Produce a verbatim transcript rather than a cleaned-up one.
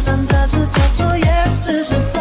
算测试做作业，只是。